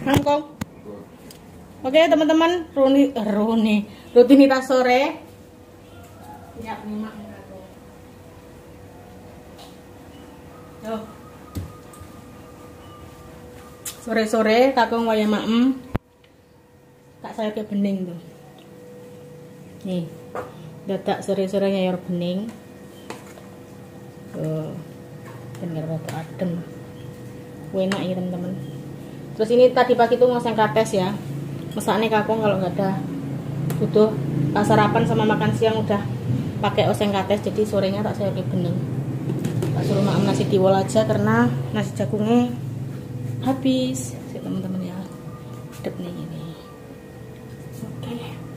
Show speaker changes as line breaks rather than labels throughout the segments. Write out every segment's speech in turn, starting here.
Nangkong. Oke teman-teman, rutinitas sore. Siap nyimak kakung. Yo. Sore-sore kakung waya maem. Tak saya ke bening tuh. Nih. Dadak sore-sore nyayor bening. Tuh. Bener rada adem. Enak ya teman-teman. Terus ini tadi pagi tuh ngoseng kates ya. Mesaknya kakung kalau nggak ada butuh sarapan sama makan siang udah pakai oseng kates, jadi sorenya tak sayur bening. Tak suruh makan nasi tiwol aja karena nasi jagungnya habis. Teman-teman ya, sedap nih ini. Oke.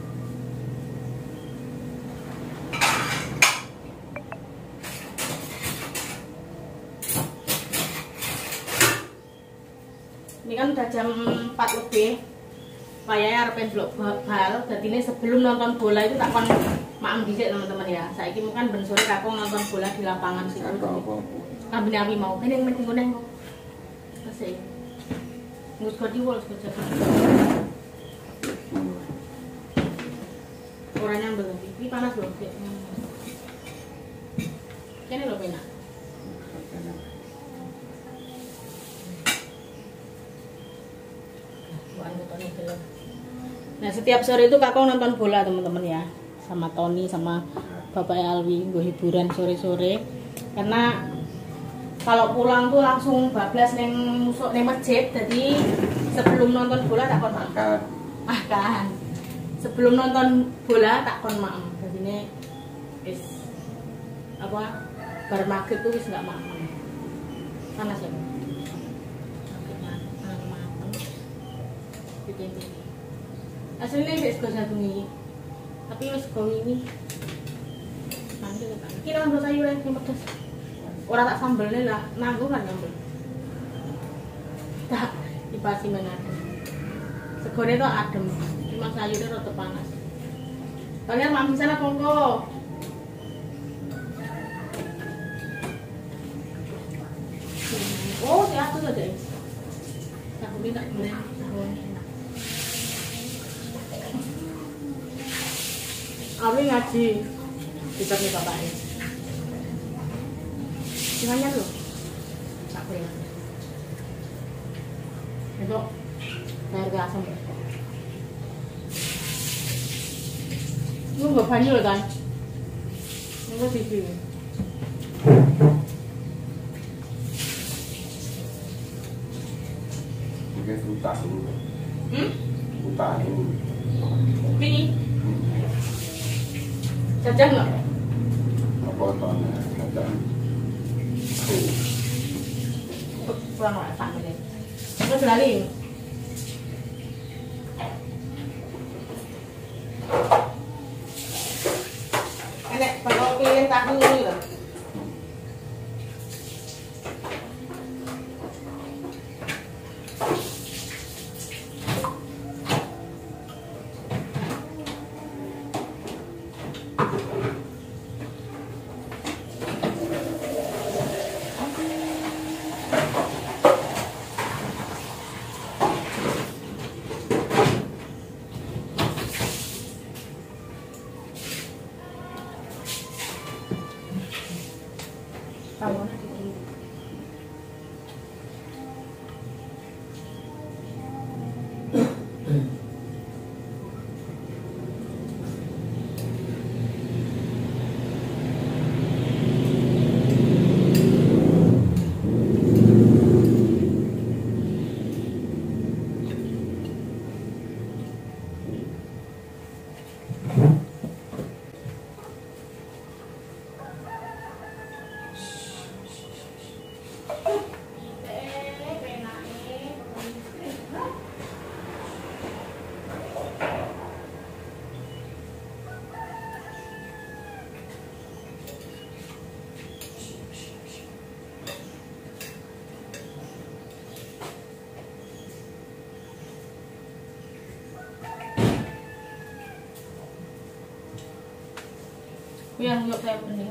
Ini kan udah jam 4 lebih. Payahnya arepen blok bal. Jadi ini sebelum nonton bola itu tak kon maem dhisik teman-teman ya. Saiki mungkin ben sore kakung nonton bola di lapangan situ. Kambine api mau. Ini mending ngene. Terus ngus kodi wol sekolah. Orangnya belum. Ini panas loh. Ini loh penak. Nah setiap sore itu kakak nonton bola teman-teman ya, sama Tony sama Bapak Alwi, gue hiburan sore-sore. Karena kalau pulang tuh langsung bablas neng masjid, jadi sebelum nonton bola tak kon makan. Sebelum nonton bola tak kon maem. Jadi ini is apa bar maghrib tuh wis nggak maem. Panas ya. Aslinya sih sego jagung ini, tapi wis sego ini nanti kan. Kira nambah sayur yang pedas. Orang tak sambelnya lah, nanggung kan nyambel. Tak dipasi mana? Segone tuh adem, cuma sayurnya rada panas. Kalian mau di sana kongko? Oh, diatur aja. Aku minta boleh. Awi ngaji ditemui bapaknya. Gimana lu? Tak boleh. Besok saya ke asam. Lu nggak banyak kan? Nggak TV.
Mungkin utah dulu. Utah dulu.
Ini. Jajan nggak?
Apa tahunnya? Jajan.
Kurang nggak tak ini. Terus lali. Enek bakal pilih tahu dulu lah. Yang yuk saya bening.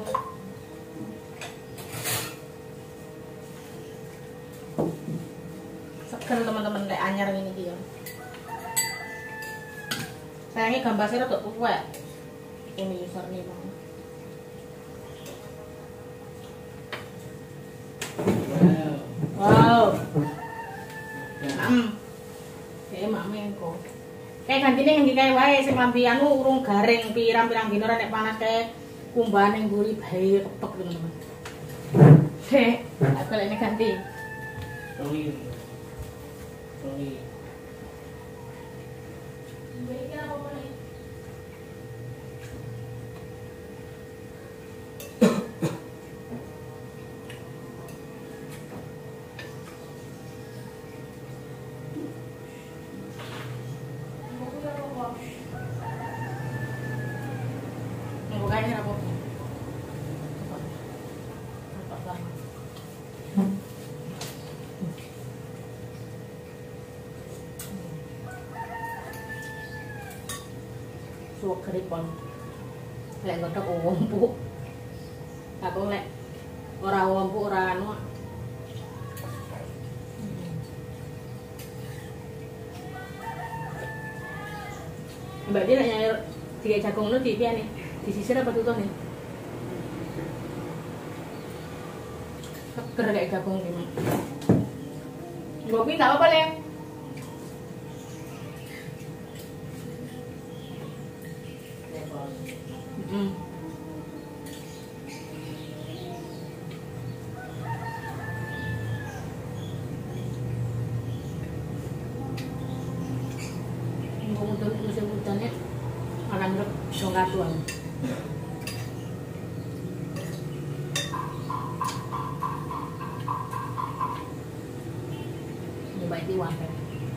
Seger seger teman-teman lek anyar ngene iki ya. Sayangnya gambar sih rada tuwek. Ini user nih bang. Wow. Kayak mame kok. Kayak gantine yang kayak wae sing lambi anu urung garing pirang-pirang dino nek panas kayak kumbahan yang gurih bae kepek teman-teman. Aku lek ganti. Oli. Bukanya apa? Suwak keripon. Lek godhog ompuk. Aku lek ora ompuk ora anu. Mbak dia nanya tiga jagung lu di piye nih? Disisir apa tutup nih? Seger kayak jagung gini. Gopi tak apa-apa Lem. Musim hujannya akan berkatuan. Baik di wadah.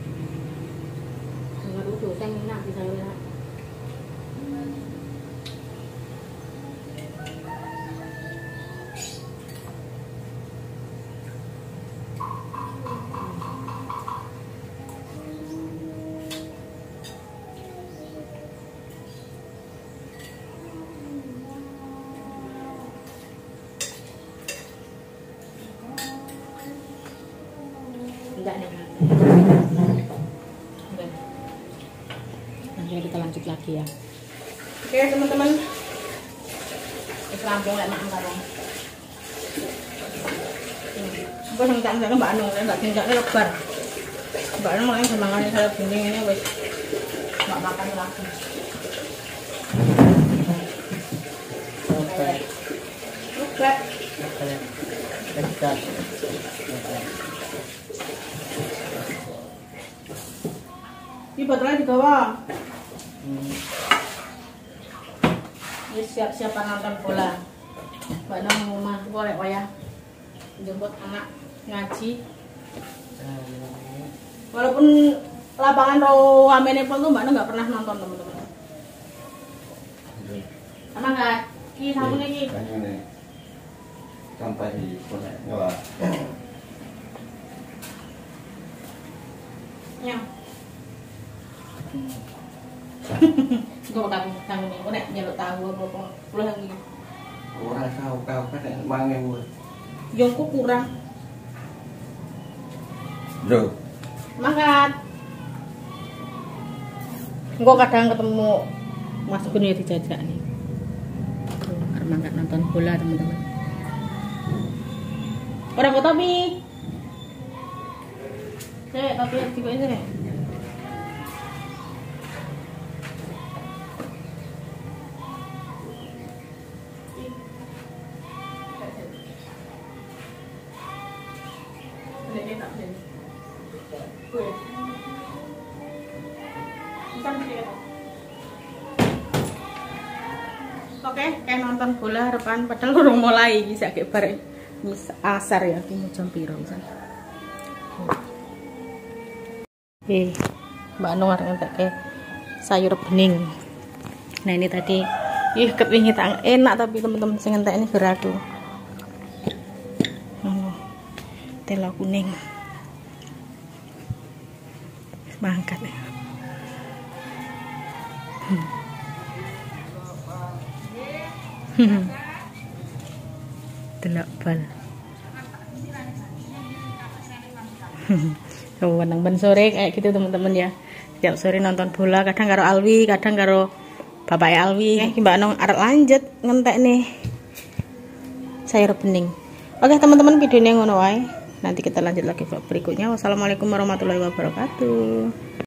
Dengar udah saya minat di saya. Enggak nih. Nanti kita lanjut lagi ya. Oke teman-teman, rampung lek mak karo. Apa sing tak ndek Mbak Anu, Mbak tingkatnya lebar. Mbak Anu main semangane saya binding ini wis enggak makan lagi. Oke. Oke. Ini botolnya dibawa. Ini siap-siap nonton bola. Mbak Nong rumah boleh wayah jemput anak ngaji. Walaupun lapangan ramene pun tuh Mbak Nong nggak pernah nonton teman-teman. Sama nggak? Ki sabun lagi.
Sampai di konek ngelah.
Ya. Gue bakal tahu nih, gue nek nyeluk tahu apa pulang lagi.
Orang kau kan yang mangen gue.
Jongku kurang.
Bro.
Mangkat. Gue kadang ketemu Mas Gun ya dijajak nih. Karena mangkat nonton bola teman-teman. Orang kok Topi. Cek, Topi juga ini nih. Oke, kayak nonton bola harapan padahal urung mulai bisa kayak bareng asar ya, mau jam piro misal. Mbak Anu ngentek kayak sayur bening. Nah ini tadi kepingin enak tapi teman-teman sing ngentek ini geradu. Tela kuning. Mangkat ya. Delok bal. Wenang ben sore kayak gitu teman-teman ya. Setiap sore nonton bola, kadang karo Alwi, kadang karo Bapak Alwi. Mbak Nong arep lanjut ngentek nih sayur bening. Oke teman-teman, videonya ngono wae. Nanti kita lanjut lagi vlog berikutnya. Wassalamualaikum warahmatullahi wabarakatuh.